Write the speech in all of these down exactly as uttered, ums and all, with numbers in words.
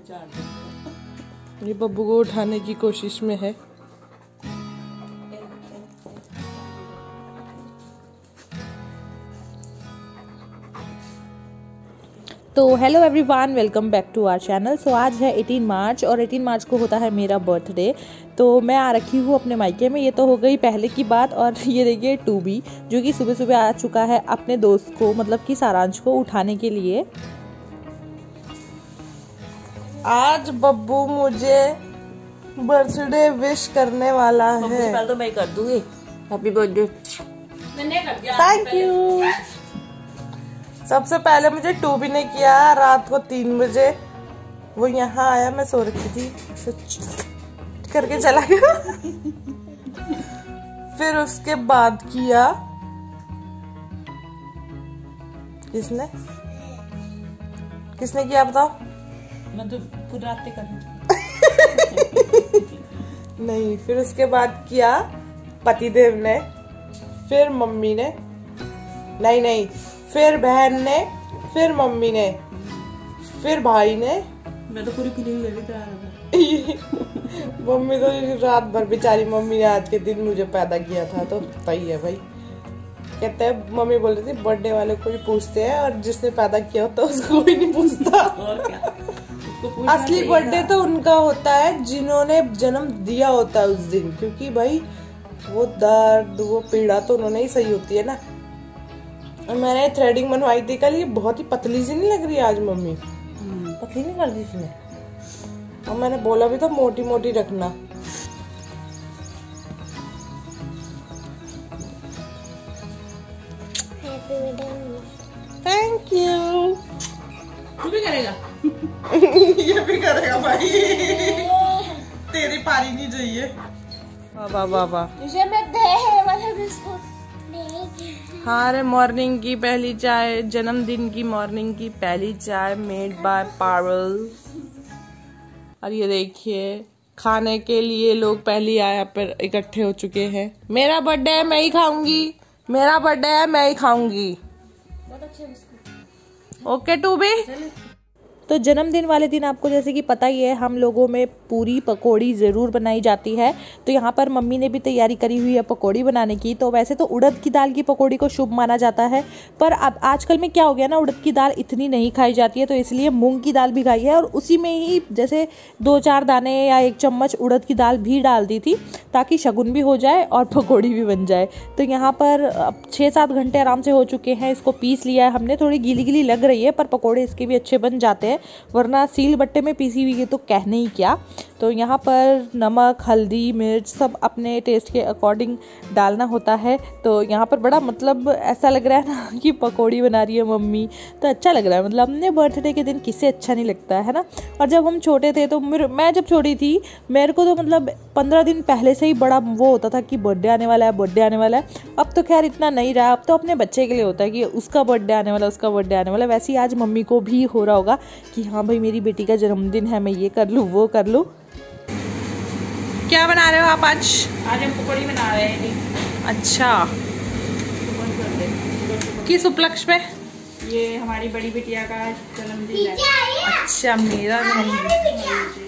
ये बब्बू को उठाने की कोशिश में है। तो hello everyone, welcome back to our channel. So आज है अठारह मार्च और अठारह मार्च को होता है मेरा बर्थडे। तो मैं आ रखी हूँ अपने मायके में। ये तो हो गई पहले की बात। और ये देखिए टूबी जो कि सुबह सुबह आ चुका है अपने दोस्त को, मतलब कि सारांश को उठाने के लिए। आज बब्बू मुझे बर्थडे विश करने वाला है। पहले तो मैं कर दूंगी हैप्पी बर्थडे। मैंने कर दिया। Thank you. सबसे पहले मुझे टूबी ने किया रात को तीन बजे। वो यहाँ आया, मैं सो रखी थी, करके चला गया। फिर उसके बाद किया किसने किसने किया बताओ? मैं तो पूरी रात कर नहीं, फिर उसके बाद किया पतिदेव ने, फिर मम्मी ने, नहीं नहीं फिर बहन ने, फिर मम्मी ने, फिर भाई ने। मैं तो पूरी फीलिंग ले रही थी। मम्मी तो रात भर बेचारी, मम्मी ने आज के दिन मुझे पैदा किया था तो पता ही है भाई। कहते हैं, मम्मी बोल रही थी बर्थडे वाले को ही पूछते हैं और जिसने पैदा किया होता है उसको कोई नहीं पूछता। और क्या, असली बर्थडे तो उनका होता है जिन्होंने जन्म दिया होता है उस दिन, क्योंकि भाई वो दर्द वो पीड़ा तो उन्होंने ही सही होती है ना। और मैंने थ्रेडिंग बनवाई थी कल, ये बहुत ही पतली सी नहीं लग रही आज मम्मी? पतली नहीं कर दी इसने। और मैंने बोला भी तो मोटी मोटी रखना। Thank you. तू भी करेगा? ये भी करेगा भाई। तेरी पारी नहीं चाहिए। वाह वाह वाह। मुझे मैं दे वाला बिस्कुट। हाँ रे, मॉर्निंग की पहली चाय, जन्मदिन की मॉर्निंग की पहली चाय मेड बाय पारुल। और ये देखिए खाने के लिए लोग पहली आया पर इकट्ठे हो चुके हैं। मेरा बर्थडे है मैं ही खाऊंगी, मेरा बर्थडे है मैं ही खाऊंगी। बहुत अच्छे बिस्कुट। Okay to be. तो जन्मदिन वाले दिन आपको जैसे कि पता ही है हम लोगों में पूरी पकौड़ी ज़रूर बनाई जाती है। तो यहाँ पर मम्मी ने भी तैयारी करी हुई है पकौड़ी बनाने की। तो वैसे तो उड़द की दाल की पकौड़ी को शुभ माना जाता है, पर अब आजकल में क्या हो गया ना, उड़द की दाल इतनी नहीं खाई जाती है, तो इसलिए मूंग की दाल भी खाई है। और उसी में ही जैसे दो चार दाने या एक चम्मच उड़द की दाल भी डाल दी थी ताकि शगुन भी हो जाए और पकौड़ी भी बन जाए। तो यहाँ पर अब छः सात घंटे आराम से हो चुके हैं। इसको पीस लिया है हमने, थोड़ी गीली गीली लग रही है पर पकौड़े इसके भी अच्छे बन जाते हैं, वरना सील बट्टे में पीसी हुई है तो कहने ही क्या। तो यहाँ पर नमक हल्दी मिर्च सब अपने टेस्ट के अकॉर्डिंग डालना होता है। तो यहाँ पर बड़ा मतलब ऐसा लग रहा है ना कि पकौड़ी बना रही है मम्मी, तो अच्छा लग रहा है। मतलब अपने बर्थडे के दिन किससे अच्छा नहीं लगता है ना। और जब हम छोटे थे तो मैं जब छोटी थी मेरे को तो मतलब पंद्रह दिन पहले से ही बड़ा वो होता था कि बर्थडे आने वाला है बर्थडे आने वाला है। अब तो खैर इतना नहीं रहा, अब तो अपने बच्चे के लिए होता है कि उसका बर्थडे आने वाला उसका बर्थडे आने वाला। वैसे ही आज मम्मी को भी हो रहा होगा कि हाँ भाई मेरी बेटी का जन्मदिन है, मैं ये कर लूँ वो कर लूँ। क्या बना रहे हो आप आज? आज हम पकौड़ी बना रहे हैं। अच्छा, किस उपलक्ष्य में? ये हमारी बड़ी बिटिया का जन्मदिन है। अच्छा, मेरा जन्मदिन।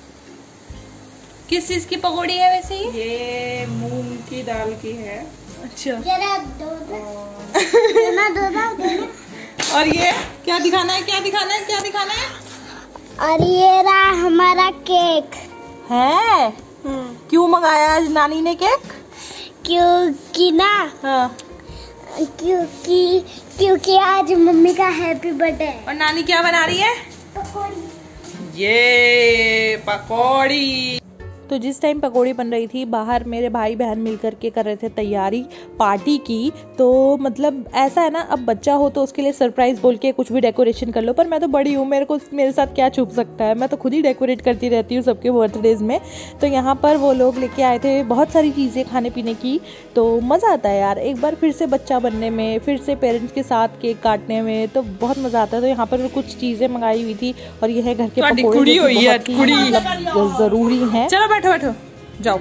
किस चीज की पकौड़ी है वैसे ही? ये मूंग की दाल की है। अच्छा। जरा दो देना दो देना। और ये क्या दिखाना है क्या दिखाना है क्या दिखाना है? और ये रहा हमारा केक है। क्यों मंगाया आज नानी ने केक? क्योंकि ना हाँ। क्योंकि क्योंकि आज मम्मी का हैप्पी बर्थडे है। और नानी क्या बना रही है? पकौड़ी। ये पकौड़ी। तो जिस टाइम पकौड़ी बन रही थी बाहर मेरे भाई बहन मिलकर के कर रहे थे तैयारी पार्टी की। तो मतलब ऐसा है ना, अब बच्चा हो तो उसके लिए सरप्राइज बोल के कुछ भी डेकोरेशन कर लो, पर मैं तो बड़ी हूँ, मेरे को मेरे साथ क्या छुप सकता है, मैं तो खुद ही डेकोरेट करती रहती हूँ सबके बर्थडेज में। तो यहाँ पर वो लोग लेके आए थे बहुत सारी चीज़ें खाने पीने की। तो मज़ा आता है यार, एक बार फिर से बच्चा बनने में, फिर से पेरेंट्स के साथ केक काटने में तो बहुत मज़ा आता है। तो यहाँ पर कुछ चीज़ें मंगाई हुई थी और ये है घर के पकौड़े ज़रूरी हैं। चलो बैठो बैठो जाओ।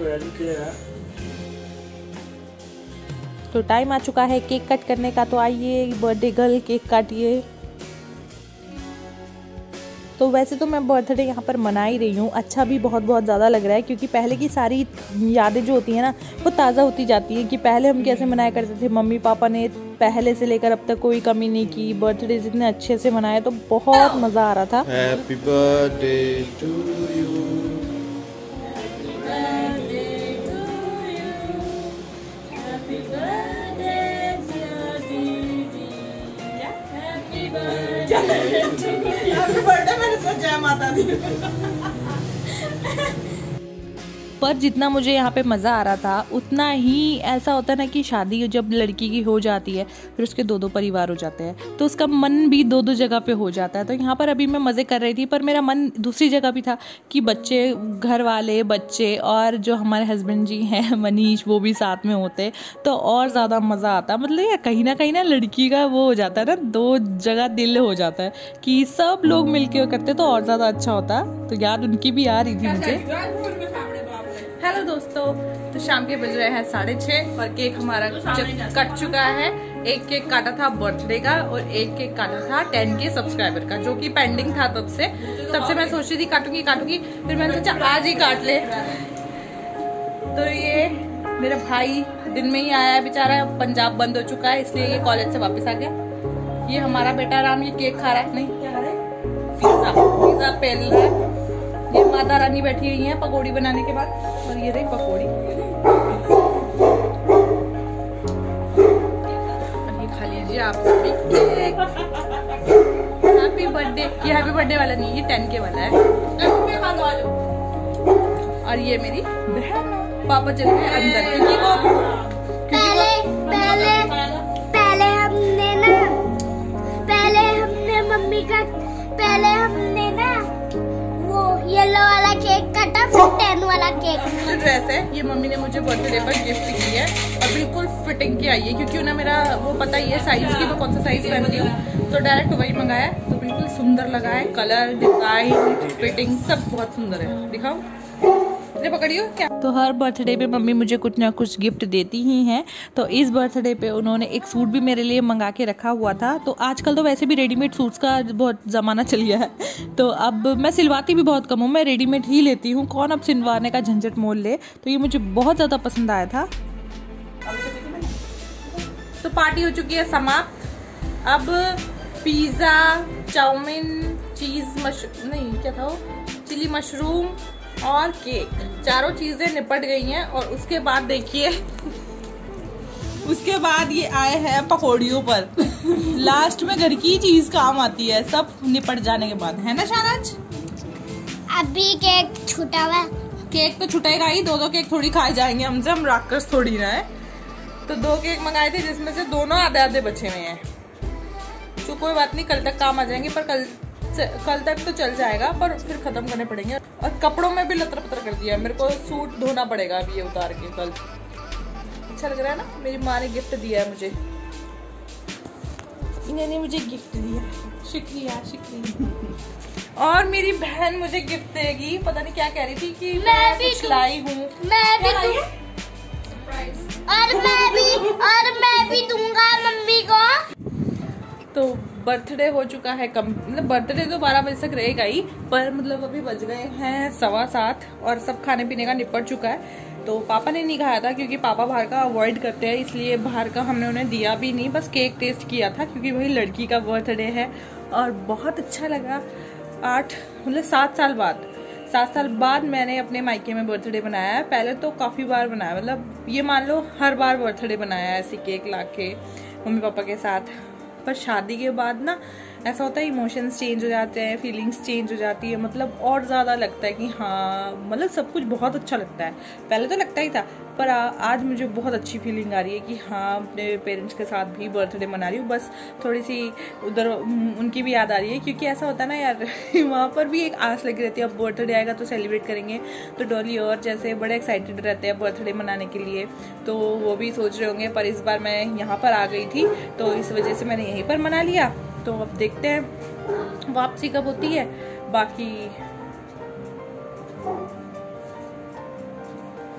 तो टाइम आ चुका है केक कट करने का, तो आइए बर्थडे गर्ल केक काटिए। तो वैसे तो मैं बर्थडे यहाँ पर मना ही रही हूँ, अच्छा भी बहुत बहुत ज़्यादा लग रहा है क्योंकि पहले की सारी यादें जो होती हैं ना वो ताज़ा होती जाती है कि पहले हम कैसे मनाया करते थे। मम्मी पापा ने पहले से लेकर अब तक कोई कमी नहीं की, बर्थडे जितने अच्छे से मनाए तो बहुत मज़ा आ रहा था। Happy birthday to you. पर जितना मुझे यहाँ पे मज़ा आ रहा था उतना ही ऐसा होता है ना कि शादी जब लड़की की हो जाती है फिर उसके दो दो परिवार हो जाते हैं तो उसका मन भी दो दो जगह पे हो जाता है। तो यहाँ पर अभी मैं मज़े कर रही थी पर मेरा मन दूसरी जगह भी था कि बच्चे, घर वाले, बच्चे और जो हमारे हस्बैंड जी हैं मनीष वो भी साथ में होते तो और ज़्यादा मज़ा आता। मतलब यार कहीं ना कहीं ना लड़की का वो हो जाता है ना, दो जगह दिल हो जाता है कि सब लोग मिल के करते तो और ज़्यादा अच्छा होता। तो याद उनकी भी आ रही थी मुझे। हेलो दोस्तों, तो शाम के बज रहे हैं साढ़े छः और केक हमारा कट चुका है। एक केक काटा था बर्थडे का और एक केक काटा था टेन के सब्सक्राइबर का जो कि पेंडिंग था तब से तब से मैं सोच रही थी काटूंगी काटूंगी फिर मैंने सोचा आज ही काट ले। तो ये मेरा भाई दिन में ही आया है बेचारा, पंजाब बंद हो चुका है इसलिए ये कॉलेज से वापस आ गया। ये हमारा बेटा राम ये केक खा रहा है, नहीं क्या खा रहा है, पिज्जा पिज्जा पेल रहा है। ये माता रानी बैठी हुई है पकौड़ी बनाने के बाद और ये रही पकौड़ी और ये खा लीजिए आप सभी केक। Happy birthday. ये हैप्पी बर्थडे वाला नहीं, ये टेन के वाला है। और ये मेरी बहन, पापा चले गए अंदर क्योंकि वो पहले पहले पहले हमने ना पहले हमने मम्मी का पहले हमने ना वो येलो वाला केक काटा फिर टेन वाला केक। जो ड्रेस है ये मम्मी ने मुझे बर्थडे पर गिफ्ट की है और बिल्कुल फिटिंग की आई है क्योंकि उन्हें मेरा वो पता ही है साइज की, मैं कौन सा साइज पहनती हूँ तो डायरेक्ट वही मंगाया है। तो बिल्कुल सुंदर लगा है, कलर, डिजाइन, फिटिंग सब बहुत सुंदर है। दिखाओ, पकड़ियो क्या। तो हर बर्थडे पे मम्मी मुझे कुछ ना कुछ गिफ्ट देती ही हैं। तो इस बर्थडे पे उन्होंने एक सूट भी मेरे लिए मंगा के रखा हुआ था। तो आजकल तो वैसे भी रेडीमेड सूट्स का बहुत ज़माना चल गया है तो अब मैं सिलवाती भी बहुत कम हूँ, मैं रेडीमेड ही लेती हूँ, कौन अब सिलवाने का झंझट मोल ले। तो ये मुझे बहुत ज़्यादा पसंद आया था। तो पार्टी हो चुकी है समाप्त। अब पिज़्ज़ा, चाउमीन, चीज़ मश नहीं क्या था वो चिली मशरूम और केक, चारों चीजें निपट गई हैं। और उसके बाद देखिए उसके बाद ये आए हैं पकौड़ियों पर। लास्ट में घर की चीज काम आती है सब निपट जाने के बाद, है ना शाहनाज? अभी केक छूटा हुआ, केक तो छुटेगा ही, दो दो केक थोड़ी खाए जाएंगे हमसे, हम राक्षस थोड़ी ना है। तो दो केक मंगाए थे जिसमें से दोनों आधे आधे बचे हुए हैं। तो कोई बात नहीं, कल तक काम आ जाएंगे, पर कल कल तक तो चल जाएगा पर फिर खत्म करने पड़ेंगे। और कपड़ों में भी लतर पतर कर दिया, मेरे को सूट धोना पड़ेगा अभी ये उतार के कल। अच्छा लग रहा है ना? मेरी माँ ने गिफ्ट दिया है मुझे, इन्होंने मुझे गिफ्ट दिया, शुक्रिया शुक्रिया। और मेरी बहन मुझे गिफ्ट देगी, पता नहीं क्या कह रही थी कि मैं, मैं भी कुछ लाई हूँ, मैं भी दूँ और मैं भी और मैं भी दूंगा मम्मी को। तो बर्थडे हो चुका है कम, मतलब बर्थडे तो बारह बजे तक रहेगा ही, पर मतलब अभी बज गए हैं सवा सात और सब खाने पीने का निपट चुका है। तो पापा ने नहीं खाया था क्योंकि पापा बाहर का अवॉइड करते हैं, इसलिए बाहर का हमने उन्हें दिया भी नहीं, बस केक टेस्ट किया था क्योंकि वही लड़की का बर्थडे है। और बहुत अच्छा लगा, आठ मतलब सात साल बाद सात साल बाद मैंने अपने मायके में बर्थडे बनाया है। पहले तो काफ़ी बार बनाया, मतलब ये मान लो हर बार बर्थडे बनाया है ऐसे केक ला के मम्मी पापा के साथ। पर शादी के बाद ना ऐसा होता है, इमोशंस चेंज हो जाते हैं, फीलिंग्स चेंज हो जाती है, मतलब और ज़्यादा लगता है कि हाँ मतलब सब कुछ बहुत अच्छा लगता है। पहले तो लगता ही था, पर आ, आज मुझे बहुत अच्छी फीलिंग आ रही है कि हाँ अपने पेरेंट्स के साथ भी बर्थडे मना रही हूँ। बस थोड़ी सी उधर उनकी भी याद आ रही है क्योंकि ऐसा होता है ना यार वहाँ पर भी एक आस लगी रहती है, अब बर्थडे आएगा तो सेलिब्रेट करेंगे। तो डॉली और जैसे बड़े एक्साइटेड रहते हैं बर्थडे मनाने के लिए, तो वो भी सोच रहे होंगे। पर इस बार मैं यहाँ पर आ गई थी तो इस वजह से मैंने यहीं पर मना लिया। तो अब देखते हैं वापसी कब होती है। बाकी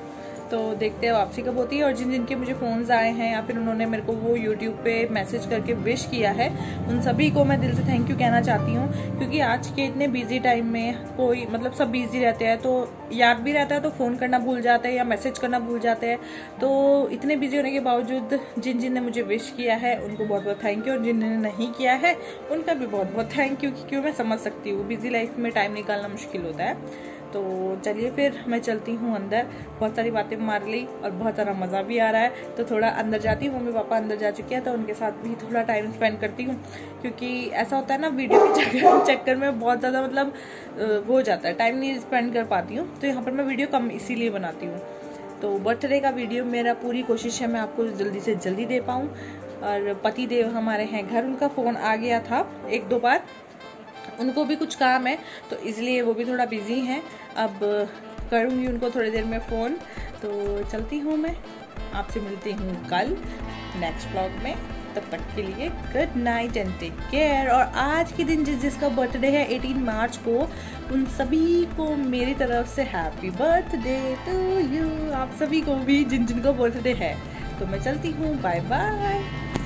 तो देखते हैं वापसी कब होती है। और जिन जिनके मुझे फ़ोन्स आए हैं या फिर उन्होंने मेरे को वो यूट्यूब पे मैसेज करके विश किया है, उन सभी को मैं दिल से थैंक यू कहना चाहती हूँ। क्योंकि आज के इतने बिजी टाइम में कोई मतलब सब बिजी रहते हैं, तो याद भी रहता है तो फ़ोन करना भूल जाते हैं या मैसेज करना भूल जाते हैं। तो इतने बिजी होने के बावजूद जिन जिन ने मुझे विश किया है उनको बहुत बहुत थैंक यू, और जिन्होंने नहीं किया है उनका भी बहुत बहुत थैंक यू। क्योंकि मैं समझ सकती हूँ बिजी लाइफ में टाइम निकालना मुश्किल होता है। तो चलिए फिर मैं चलती हूँ अंदर। बहुत सारी बातें मार ली और बहुत सारा मज़ा भी आ रहा है, तो थोड़ा अंदर जाती हूँ। मम्मी पापा अंदर जा चुके हैं तो उनके साथ भी थोड़ा टाइम स्पेंड करती हूँ। क्योंकि ऐसा होता है ना, वीडियो के चक्कर चक्कर में बहुत ज़्यादा मतलब वो हो जाता है, टाइम नहीं स्पेंड कर पाती हूँ। तो यहाँ पर मैं वीडियो कम इसीलिए बनाती हूँ। तो बर्थडे का वीडियो मेरा पूरी कोशिश है मैं आपको जल्दी से जल्दी दे पाऊँ। और पति देव हमारे हैं घर, उनका फ़ोन आ गया था एक दो बार, उनको भी कुछ काम है तो इसलिए वो भी थोड़ा बिजी हैं। अब करूँगी उनको थोड़ी देर में फ़ोन। तो चलती हूँ मैं, आपसे मिलती हूँ कल नेक्स्ट व्लॉग में। तब तक के लिए good night and take care. और आज के दिन जिस जिसका बर्थडे है अठारह मार्च को, उन सभी को मेरी तरफ से हैप्पी बर्थडे टू यू। आप सभी को भी जिन जिन का बर्थडे है। तो मैं चलती हूँ, बाय बाय।